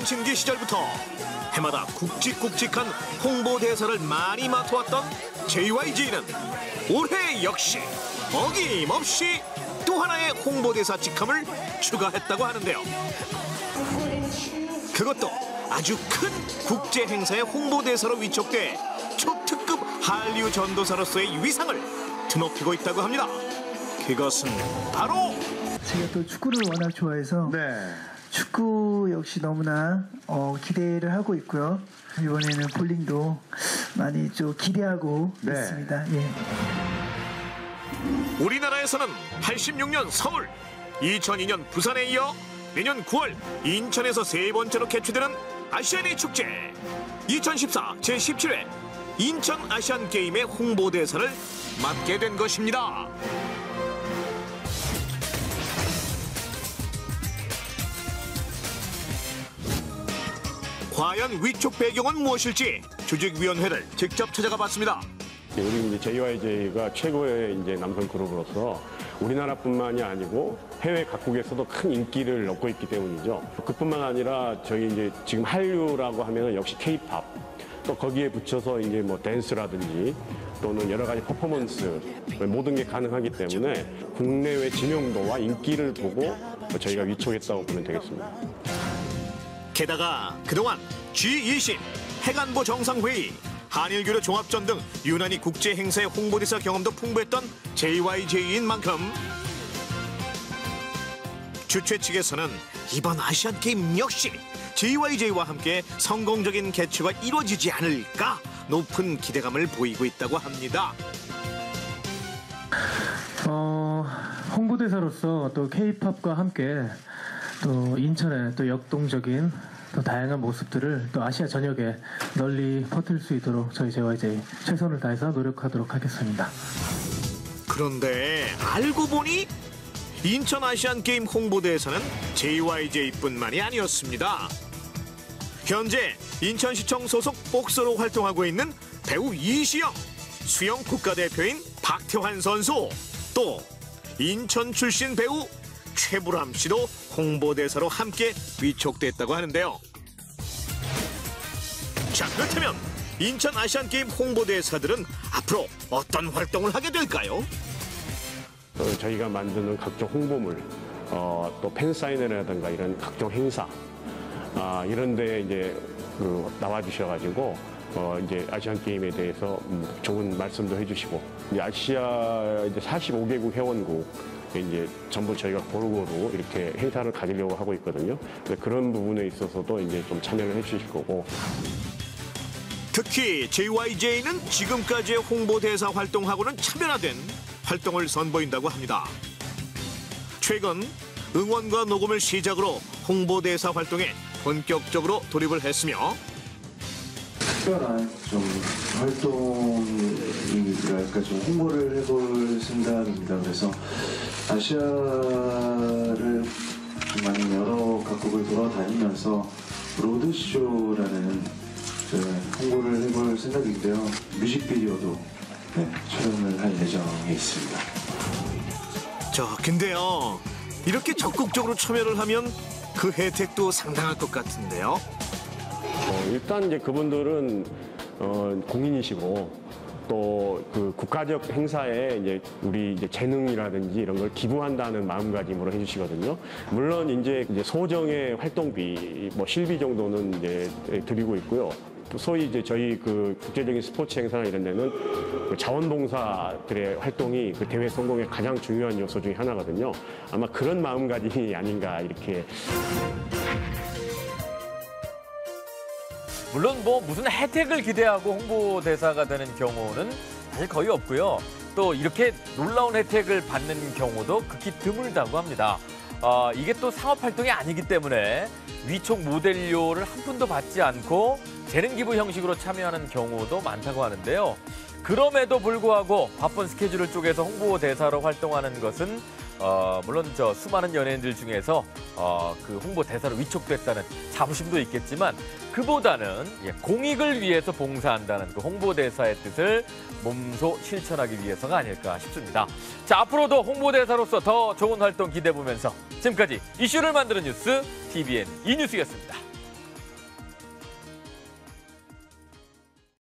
신기 시절부터 해마다 굵직굵직한 홍보대사를 많이 맡아왔던 JYJ는 올해 역시 어김없이 또 하나의 홍보대사 직함을 추가했다고 하는데요. 그것도 아주 큰 국제 행사의 홍보대사로 위촉돼 초특급 한류 전도사로서의 위상을 드높이고 있다고 합니다. 그것은 바로 제가 또 축구를 워낙 좋아해서 축구 역시 너무나 기대를 하고 있고요. 이번에는 볼링도 많이 좀 기대하고 있습니다. 예. 우리나라에서는 86년 서울, 2002년 부산에 이어 내년 9월 인천에서 세 번째로 개최되는 아시아니 축제, 2014 제17회 인천 아시안게임의 홍보대사를 맡게 된 것입니다. 과연 위촉 배경은 무엇일지 조직위원회를 직접 찾아가 봤습니다. 우리 이제 JYJ가 최고의 이제 남성 그룹으로서 우리나라뿐만이 아니고 해외 각국에서도 큰 인기를 얻고 있기 때문이죠. 그뿐만 아니라 저희 이제 지금 한류라고 하면은 역시 K-팝, 또 거기에 붙여서 이제 뭐 댄스라든지 또는 여러 가지 퍼포먼스 모든 게 가능하기 때문에 국내외知名도와 인기를 보고 저희가 위촉했다고 보면 되겠습니다. 게다가 그동안 G20, 해관보 정상회의, 한일교류 종합전 등 유난히 국제 행사의 홍보대사 경험도 풍부했던 JYJ인 만큼 주최 측에서는 이번 아시안게임 역시 JYJ와 함께 성공적인 개최가 이루어지지 않을까 높은 기대감을 보이고 있다고 합니다. 홍보대사로서 또 K-팝과 함께 또 인천의 또 역동적인 또 다양한 모습들을 또 아시아 전역에 널리 퍼뜨릴 수 있도록 저희 JYJ 최선을 다해서 노력하도록 하겠습니다. 그런데 알고 보니 인천 아시안게임 홍보대사는 JYJ뿐만이 아니었습니다. 현재 인천시청 소속 복서로 활동하고 있는 배우 이시영, 수영 국가대표인 박태환 선수, 또 인천 출신 배우 최불암 씨도 홍보대사로 함께 위촉됐다고 하는데요. 자, 그렇다면 인천 아시안게임 홍보대사들은 앞으로 어떤 활동을 하게 될까요? 저희가 만드는 각종 홍보물, 또 팬사인회라든가 이런 각종 행사, 이런 데 이제 나와주셔가지고 이제 아시안 게임에 대해서 좋은 말씀도 해주시고, 이제 아시아 이제 45개국 회원국 이제 전부 저희가 고루고루 이렇게 행사를 가지려고 하고 있거든요. 그런 부분에 있어서도 이제 좀 참여를 해주실 거고. 특히 JYJ는 지금까지의 홍보대사 활동하고는 차별화된 활동을 선보인다고 합니다. 최근 응원과 녹음을 시작으로 홍보대사 활동에 본격적으로 돌입을 했으며 특별한 좀 활동이랄까 좀 홍보를 해볼 생각입니다. 그래서 아시아를 좀 많이 여러 각국을 돌아다니면서 로드쇼라는 홍보를 해볼 생각인데요. 뮤직비디오도 촬영을 할 예정에 있습니다. 근데요, 이렇게 적극적으로 참여를 하면 그 혜택도 상당할 것 같은데요. 일단 이제 그분들은 공인이시고 또 그 국가적 행사에 이제 우리 이제 재능이라든지 이런 걸 기부한다는 마음가짐으로 해주시거든요. 물론 이제 소정의 활동비, 뭐 실비 정도는 이제 드리고 있고요. 소위 이제 저희 그 국제적인 스포츠 행사나 이런 데는 그 자원봉사들의 활동이 그 대회 성공의 가장 중요한 요소 중에 하나거든요. 아마 그런 마음가짐이 아닌가 이렇게. 물론 뭐 무슨 혜택을 기대하고 홍보대사가 되는 경우는 사실 거의 없고요. 또 이렇게 놀라운 혜택을 받는 경우도 극히 드물다고 합니다. 이게 또 상업활동이 아니기 때문에 위촉 모델료를 한 푼도 받지 않고 재능 기부 형식으로 참여하는 경우도 많다고 하는데요. 그럼에도 불구하고 바쁜 스케줄을 쪼개서 홍보대사로 활동하는 것은 물론 수많은 연예인들 중에서 그 홍보대사로 위촉됐다는 자부심도 있겠지만 그보다는 공익을 위해서 봉사한다는 그 홍보대사의 뜻을 몸소 실천하기 위해서가 아닐까 싶습니다. 자, 앞으로도 홍보대사로서 더 좋은 활동 기대해 보면서 지금까지 이슈를 만드는 뉴스 TVN 이뉴스였습니다.